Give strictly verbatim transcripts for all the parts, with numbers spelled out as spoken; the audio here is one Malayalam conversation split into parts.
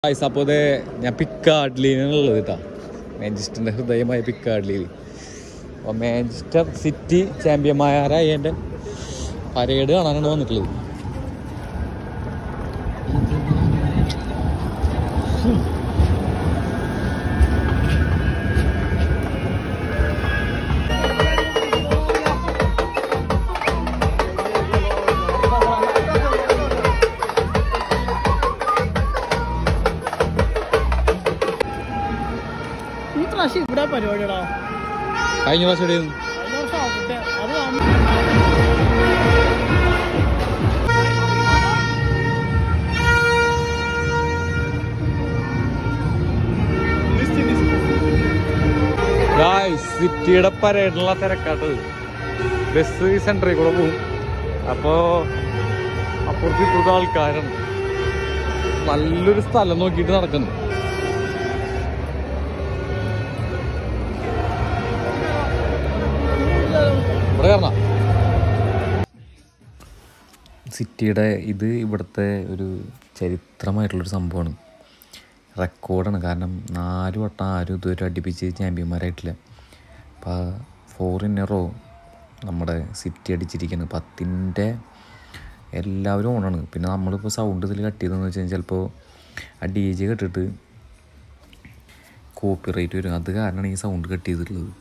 അപ്പോൾ ഇത് ഞാൻ പിക്കാഡ്ലിയിലുള്ളത് കേട്ടോ, മാഞ്ചസ്റ്ററിൻ്റെ ഹൃദയമായ പിക്കാഡ്ലിയിൽ. അപ്പോൾ മാഞ്ചസ്റ്റർ സിറ്റി ചാമ്പ്യന്മാരായ എൻ്റെ പരേഡ് കാണാനാണ് വന്നിട്ടുള്ളത്. ഇവിടെ പരിപാടിയാ കഴിഞ്ഞ പ്രാവശ്യം എവിടെയായിരുന്നു? സിറ്റിയുടെ പരേഡിനുള്ള തിരക്കാട്ടത്. ബസ് സെന്ററിൽ കൂടെ പോകും. അപ്പോ അപ്പുറത്ത് ഇപ്പോഴത്തെ ആൾക്കാരാണ്. നല്ലൊരു സ്ഥലം നോക്കിയിട്ട് നടക്കുന്നു. സിറ്റിയുടെ ഇത് ഇവിടുത്തെ ഒരു ചരിത്രമായിട്ടുള്ളൊരു സംഭവമാണ്, റെക്കോർഡാണ്. കാരണം നാല് വട്ടം ആരും ഇതുവരെ അടുപ്പിച്ച് ചാമ്പ്യന്മാരായിട്ടില്ല. അപ്പോൾ ഫോർ ഇന്നറോ നമ്മുടെ സിറ്റി അടിച്ചിരിക്കുന്നത്. പത്തിൻ്റെ എല്ലാവരും ഓണാണ്. പിന്നെ നമ്മളിപ്പോൾ സൗണ്ട് ഇതിൽ കട്ട് ചെയ്തതെന്ന് വെച്ച് കഴിഞ്ഞാൽ ചിലപ്പോൾ ആ ഡി ജെ കെട്ടിട്ട് കോപ്പി റൈറ്റ് വരും. അത് കാരണമാണ് ഈ സൗണ്ട് കട്ട് ചെയ്തിട്ടുള്ളത്.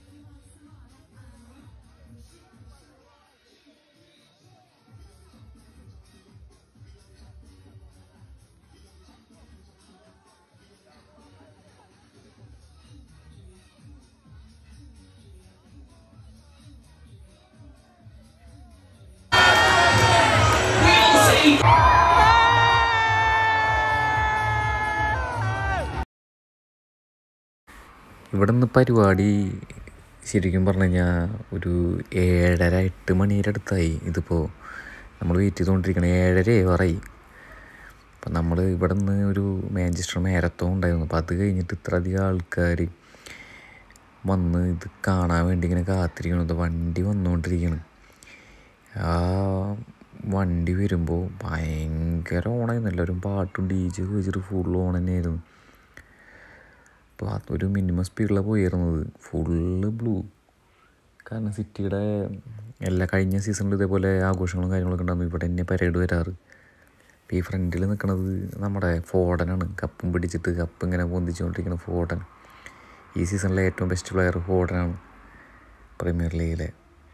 ഇവിടെ നിന്ന് പരിപാടി ശരിക്കും പറഞ്ഞു കഴിഞ്ഞാൽ ഒരു ഏഴര എട്ട് മണിയുടെ അടുത്തായി. ഇതിപ്പോൾ നമ്മൾ വെയിറ്റ് ചെയ്തുകൊണ്ടിരിക്കണം. ഏഴര പറയി. അപ്പം നമ്മൾ ഇവിടെ നിന്ന് ഒരു മാഞ്ചസ്റ്റർ മാരത്തോൺ ഉണ്ടായിരുന്നു. അപ്പോൾ അത് കഴിഞ്ഞിട്ട് ഇത്ര അധികം ആൾക്കാർ വന്ന് ഇത് കാണാൻ വേണ്ടി ഇങ്ങനെ കാത്തിരിക്കണം. വണ്ടി വന്നുകൊണ്ടിരിക്കണം. ആ വണ്ടി വരുമ്പോൾ ഭയങ്കര ഓണായിരുന്നു. എല്ലാവരും പാട്ടും ഡി ജെ വെച്ചിട്ട് ഫുൾ ഓൺ തന്നെയായിരുന്നു. അപ്പോൾ അതൊരു മിനിമം സ്പീഡിലാണ് പോയിരുന്നത്. Full blue. കാരണം സിറ്റിയുടെ എല്ലാ കഴിഞ്ഞ സീസണിൽ ഇതേപോലെ ആഘോഷങ്ങളും കാര്യങ്ങളൊക്കെ ഉണ്ടായിരുന്നു. ഇവിടെ തന്നെ പരേഡ് വരാറ്. അപ്പോൾ ഈ ഫ്രണ്ടിൽ നിൽക്കുന്നത് നമ്മുടെ ഫോഡനാണ്. കപ്പും പിടിച്ചിട്ട് കപ്പ് ഇങ്ങനെ പൊന്തിച്ചുകൊണ്ടിരിക്കുന്ന ഫോഡൻ. ഈ സീസണിലെ ഏറ്റവും ബെസ്റ്റ് പ്ലെയർ ഫോഡനാണ് പ്രീമിയർ ലീഗിലെ.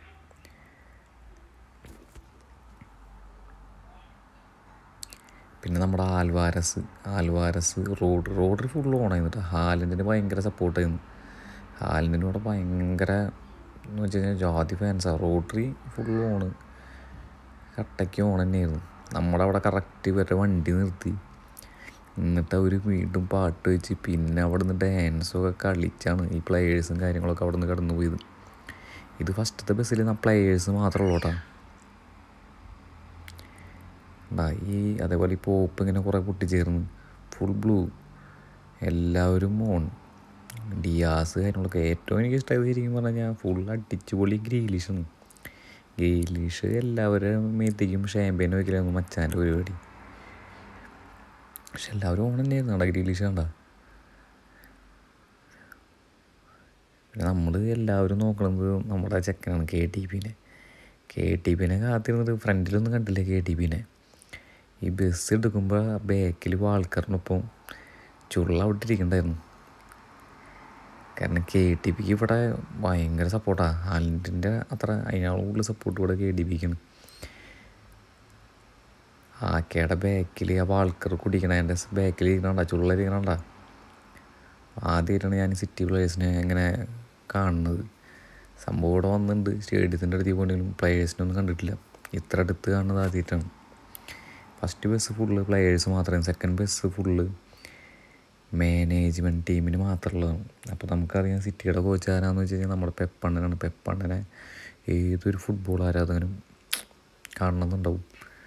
പിന്നെ നമ്മുടെ ആൽവാരസ് ആൽവാരസ് റോഡ് റോഡിൽ ഫുൾ ഓണായിരുന്നു. ഹാലൻഡിന് ഭയങ്കര സപ്പോർട്ടായിരുന്നു. ഹാലൻഡിന് ഇവിടെ ഭയങ്കര എന്ന് വെച്ച് കഴിഞ്ഞാൽ ജാതി ഫാൻസാണ്. റോഡറി ഫുൾ ഓണ്, കട്ടയ്ക്ക് ഓൺ തന്നെയായിരുന്നു. നമ്മുടെ അവിടെ കറക്റ്റ് ഇവരുടെ വണ്ടി നിർത്തി. എന്നിട്ട് അവർ വീണ്ടും പാട്ട് വെച്ച് പിന്നെ അവിടെ നിന്ന് ഡാൻസൊക്കെ കളിച്ചാണ് ഈ പ്ലെയേഴ്സും കാര്യങ്ങളൊക്കെ അവിടെ നിന്ന് കടന്നു പോയത്. ഇത് ഫസ്റ്റത്തെ ബസ്സിൽ പ്ലെയേഴ്സ് മാത്രമേ ഉള്ളൂ കേട്ടോ. ഈ അതേപോലെ ഈ പോപ്പ് ഇങ്ങനെ കുറേ പൊട്ടിച്ചേർന്ന് ഫുൾ ബ്ലൂ, എല്ലാവരും ഓൺ. ഡിയാസ് കാര്യങ്ങളൊക്കെ. ഏറ്റവും എനിക്ക് ഇഷ്ടമായത് ശരിക്കും പറഞ്ഞു കഴിഞ്ഞാൽ ഫുൾ അടിച്ചുപൊളി ഗ്രീലിഷാണ്. ഗ്രീലിഷ് എല്ലാവരും മേത്തേക്കും ഷാമ്പയിൻ വയ്ക്കലായിരുന്നു മച്ചാൻ്റെ പരിപാടി. പക്ഷെ എല്ലാവരും ഓൺ തന്നെയായിരുന്നു. അവിടെ ഗ്രീലിഷ് കണ്ട. പിന്നെ നമ്മൾ എല്ലാവരും നോക്കണത് നമ്മുടെ ചെക്കനാണ്, കെ ടി പിനെ. കെ ടി പിനെ കാത്തിരുന്നത് ഫ്രണ്ടിലൊന്നും കണ്ടില്ല. കെ ടി പിനെ ഈ ബസ് എടുക്കുമ്പോൾ ബാക്കിൽ ആൾക്കാരിനൊപ്പം ചുള്ള വിട്ടിരിക്കണ്ടായിരുന്നു. കാരണം കെ ടി പിക്ക് ഇവിടെ ഭയങ്കര സപ്പോർട്ടാണ്. ഹാലൻഡിൻ്റെ അത്ര അതിനാളും കൂടുതൽ സപ്പോർട്ട് ഇവിടെ കെ ടി പിക്കാണ്. ആക്കയുടെ ബാക്കിൽ ആ ആൾക്കാർ കുടിക്കണം. എൻ്റെ ബാക്കിൽ ഇരിക്കണണ്ട, ചുള്ള ഇരിക്കണണ്ട. ആദ്യമായിട്ടാണ് ഞാൻ സിറ്റി പ്ലേയേഴ്സിനെ എങ്ങനെ കാണുന്നത്. സംഭവം ഇവിടെ വന്നിട്ടുണ്ട്. സ്റ്റേഡിയത്തിൻ്റെ അടുത്ത് പോകണമെങ്കിലും പ്ലേയേഴ്സിനൊന്നും കണ്ടിട്ടില്ല. ഇത്ര അടുത്ത് കാണുന്നത് ആദ്യമായിട്ടാണ്. ഫസ്റ്റ് ബസ് ഫുള്ള് പ്ലെയേഴ്സ് മാത്രമേ. സെക്കൻഡ് ബസ് ഫുള്ള് മാനേജ്മെൻറ്റ് ടീമിന് മാത്രമുള്ളതാണ്. അപ്പോൾ നമുക്കറിയാം സിറ്റിയുടെ കോച്ച് ആരാന്ന് വെച്ച് കഴിഞ്ഞാൽ നമ്മുടെ പെപ്പണ്ണനാണ്. പെപ്പണ്ണനെ ഏതൊരു ഫുട്ബോൾ ആരാധകനും കാണണമെന്നുണ്ടാവും.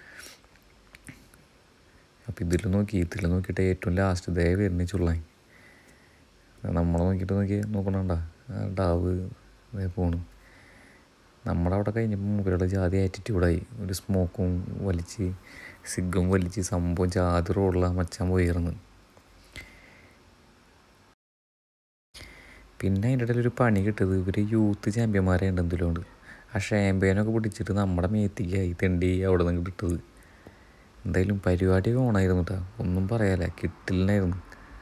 അപ്പോൾ ഇതിൽ നോക്കി ഇതിൽ നോക്കിയിട്ട് ഏറ്റവും ലാസ്റ്റ് ദയ വരുന്ന ചുള്ളായി. നമ്മളെ നോക്കിയിട്ട് നോക്കി നോക്കണണ്ട ഡാവ് അതേ പോണു. നമ്മുടെ അവിടെ കഴിഞ്ഞപ്പോൾ മുകളിലുള്ള ജാതി ആറ്റിറ്റ്യൂഡായി. ഒരു സ്മോക്കും വലിച്ച് സിഗും വലിച്ച് സംഭവം ജാതി റോഡിലാണ് മച്ചാൻ പോയിരുന്നു. പിന്നെ അതിൻ്റെ ഇടയിൽ ഒരു പണി കിട്ടിയത് ഇവർ യൂത്ത് ചാമ്പ്യന്മാരെ ഉണ്ട് എന്തെങ്കിലും. ആ ഷാമ്പയിനൊക്കെ പിടിച്ചിട്ട് നമ്മുടെ മേത്തിക്കായി തെണ്ടി അവിടെ നിന്ന് കിട്ടത്. എന്തായാലും പരിപാടി ഓണായിരുന്നു കേട്ടോ, ഒന്നും പറയാല്ല, കിട്ടില്ലായിരുന്നു.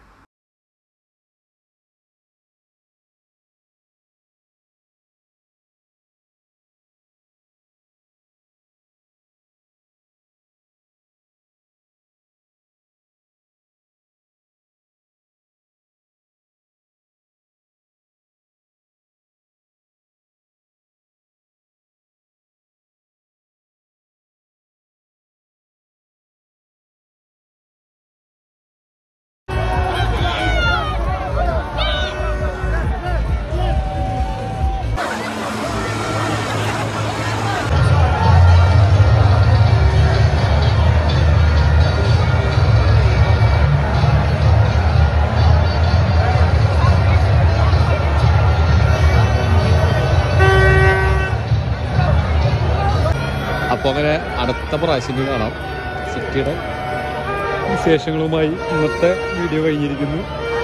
അപ്പോൾ അങ്ങനെ അടുത്ത പ്രാവശ്യം കാണാം. സിറ്റിയുടെ വിശേഷങ്ങളുമായി ഇന്നത്തെ വീഡിയോ കഴിഞ്ഞിരിക്കുന്നു.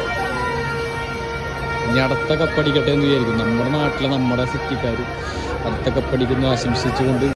ഇനി അടുത്ത കപ്പടിക്കട്ടെ എന്ന് വിചാരിക്കും. നമ്മുടെ നാട്ടിലെ നമ്മുടെ സിറ്റിക്കാർ അടുത്ത കപ്പടിക്കുന്നു ആശംസിച്ചുകൊണ്ട്